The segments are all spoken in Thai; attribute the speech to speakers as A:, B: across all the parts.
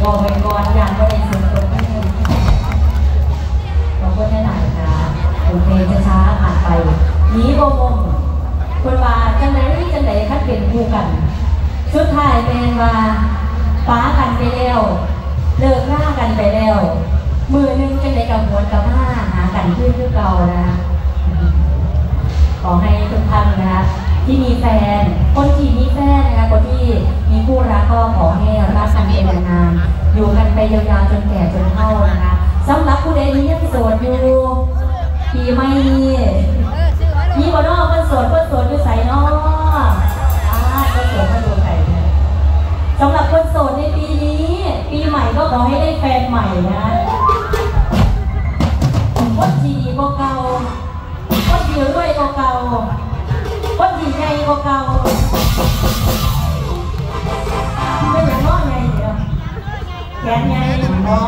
A: บอกไปก่อนอย่างก็ได้สุดตรงนี้ขอบคุณได้หลายค่ะโอเคจะช้าผ่านไปนี้โบมคนว่าจังไหนคัดเปลี่ยนคู่กันสุดท้ายเป็นว่าป้ากันไปแล้วเลิกหน้ากันไปแล้วมือนึงจังไหนกับหัวกับห้าหากันขึ้นคือเก่านะขอให้ทุกท่านนะคะที่มีแฟนคนที่มีแฟนนะคะคนที่มีคู่รักก็ขอให้รักกันเป็นนานๆอยู่กันไปยาวๆจนแก่จนเฒ่านะคะสำหรับผู้ใดที่ยังโสดอยู่ปีใหม่มีบ่นอคนโสดอยู่ใส่นอคนโสดมาดูใส่สำหรับคนโสดในปีนี้ปีใหม่ก็ขอให้ได้แฟนใหม่นะคนดีก็เก่าคนดีรวยก็เก่าคนดีใหญ่ก็เก่าไม่อย่างน้อยไงเดี๋ยวแขนใหญ่เนาะ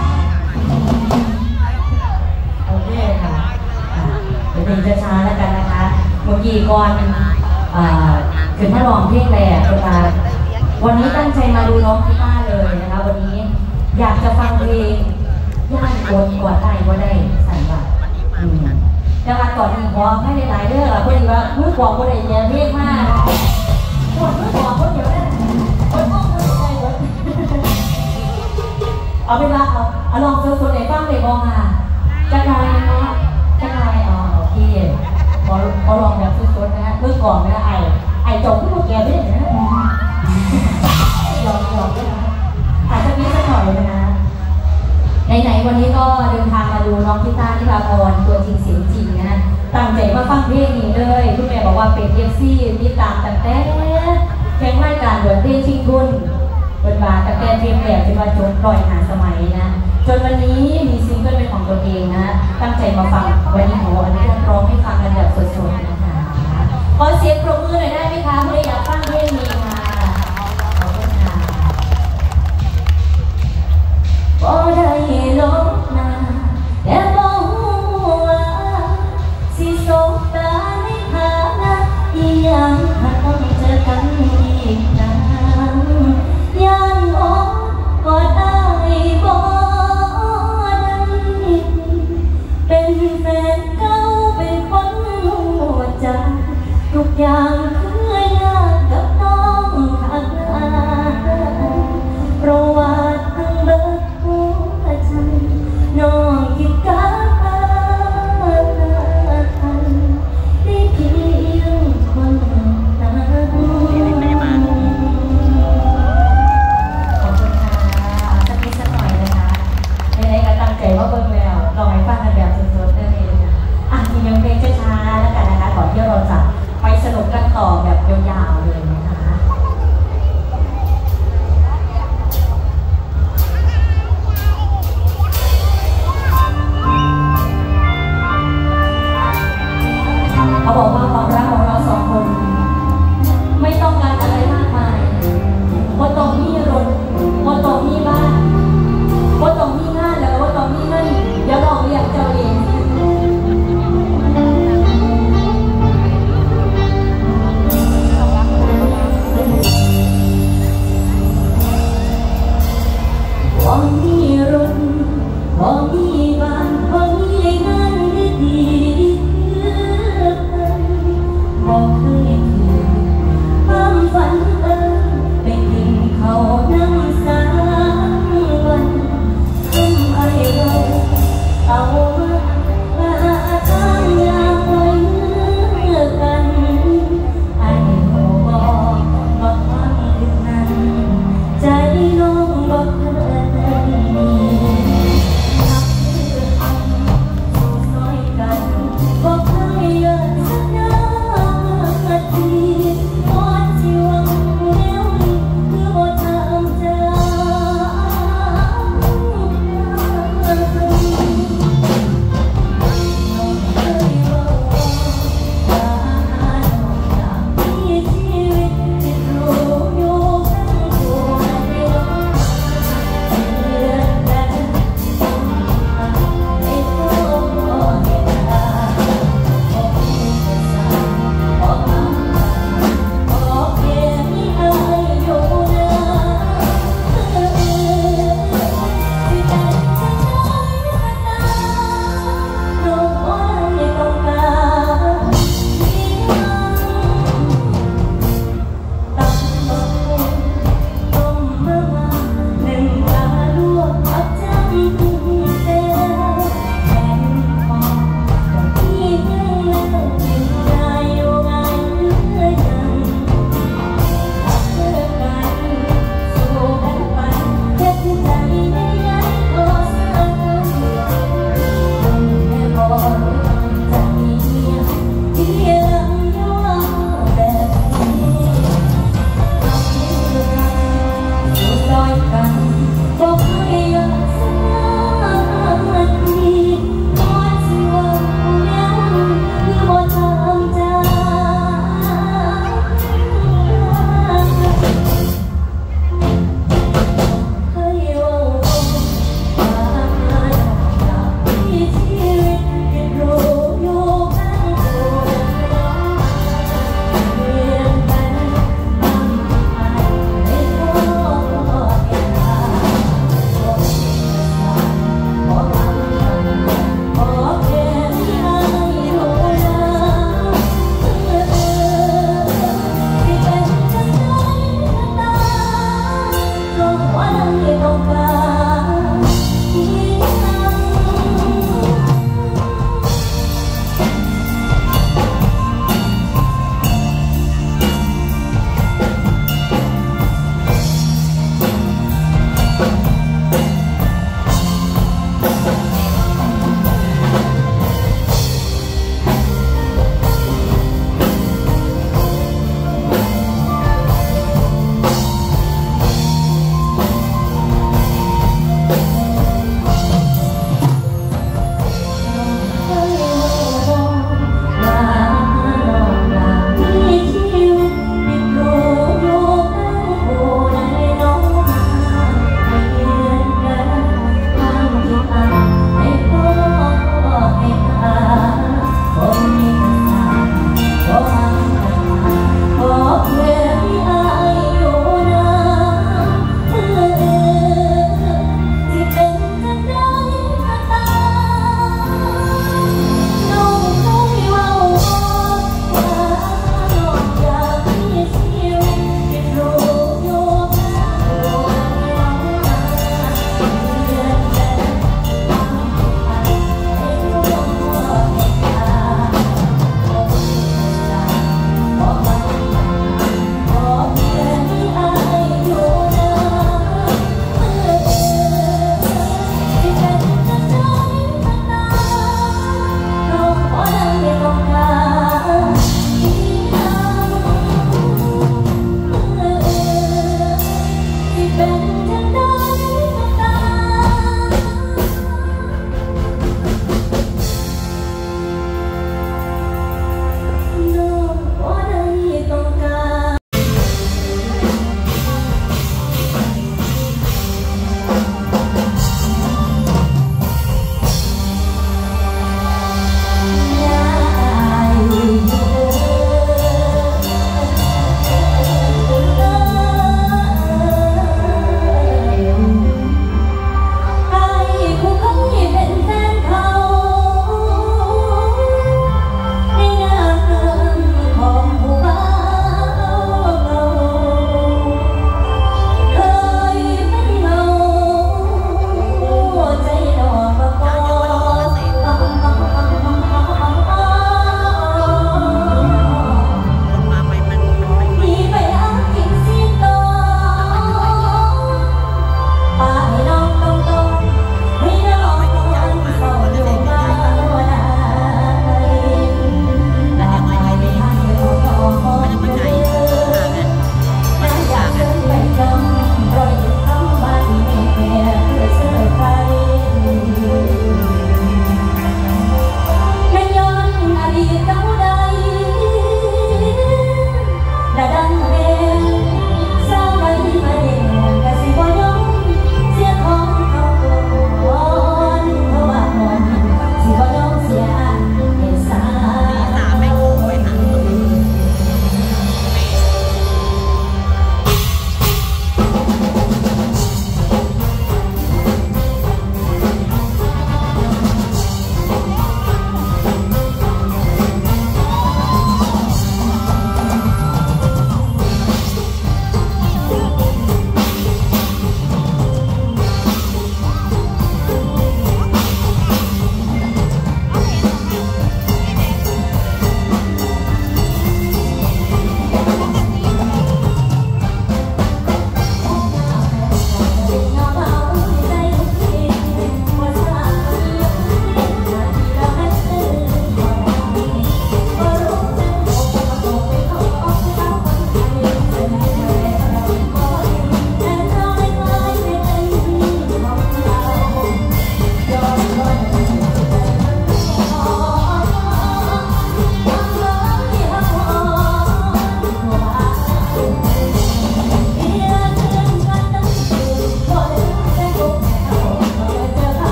A: โอเคค่ะเดี๋ยวเป็นช้าๆแล้วกันนะคะเมื่อกี้ก่อนถึงมาลองเพลงแรกนะคะวันนี้ตั้งใจมาดูน้องกีตาร์เลยนะคะวันนี้อยากจะฟังเพลงย่านโกนกอดได้ก็ได้สั่นว่าแต่ว่าก่อนนี้ขอให้หลายๆเรื่องพอดีว่ามือกวางคนไหนเนี่ยเรียกมากปวดมือกวางคนเดียวเนี่ยคนต้องมือใจหมดเอาเป็นว่าเอาลองเจอคนไหนบ้างเลยบ้างค่ะจะนายเนาะจะนายโอเคพอลองแบบสุดๆนะฮะมือกวางนะไอจงที่พวกแกไม่ได้นะยอมด้วยนะอาจจะมีสักหน่อยนะไหนวันนี้ก็เดินทางมาดูน้องกีตาร์ที่ลาพรตัวจริงเสียงจริงนะตั้งใจมาฟังเพลงนี้เลยคุณแม่บอกว่าเป็นFCติดตามตั้งแต่เพลงรายการเดือนเพลงชิงทุนเป็นบาตั้งแต่เพลงแรกจนมาจบปล่อยหาสมัยนะจนวันนี้มีซิงเกิลเป็นของตัวเองนะตั้งใจมาฟังวันนี้ขออนุญาตร้องให้ฟังกันแบบสดๆนะคะขอเสียงปรบมือหน่อยได้ไหมคะเพื่ออยากฟังเพลงนี้ค่ะขอบคุณค่ะบ่ได้ลบหน้าแต่บ่ฮู้ว่าสิสบตาในฐานะอีหยังหากต้องเจอกันอีกครั้งย้านอ้อนกอดอ้ายบ่ได้เป็นแฟนเก่าเป็นคนหัวใจทุกอย่างคือยากกับน้อง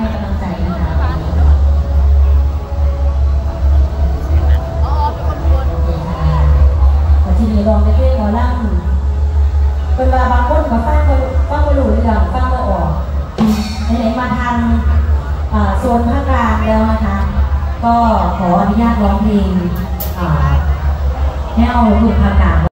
A: ให้กำลังใจนะคะทีนี้ลองไปเที่ยวล่างเป็นเวลาบางคนก็ฟังมาหลุดเลยฟังมาออกไหนมาทางโซนภาคกลางแล้วนะคะก็ขออนุญาตร้องเพลงแนวลูกภาคกลาง